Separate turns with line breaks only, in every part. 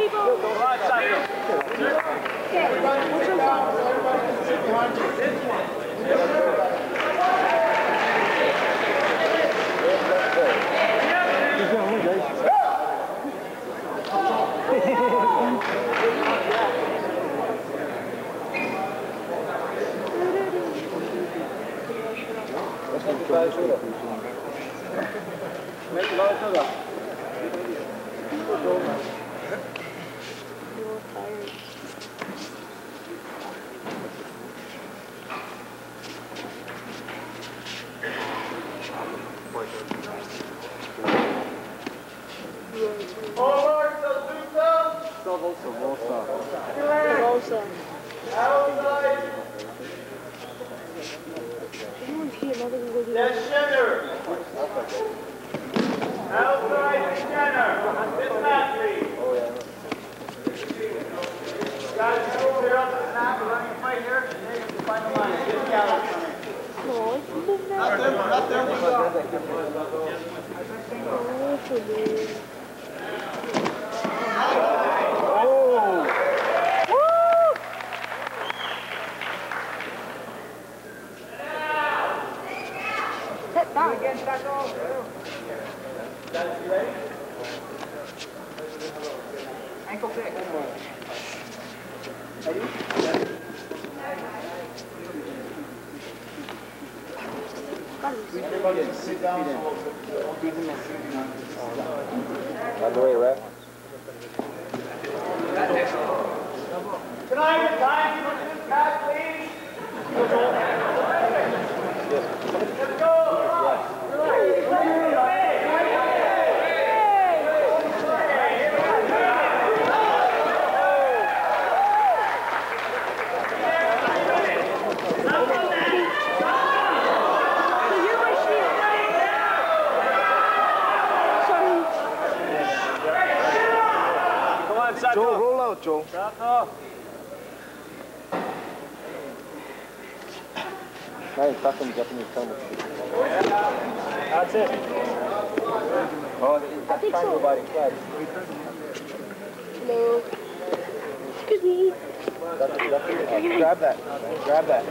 Everybody sit down. On the way, ref. Can I have time for this pass, please? Let's go!
Joel, roll out, Joel.
Nice, tuck him, get in his stomach.
That's it.
Oh, that's fine, so. Body.
No. Excuse me.
Grab that. Grab that.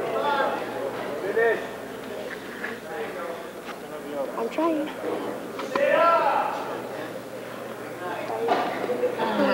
I'm trying.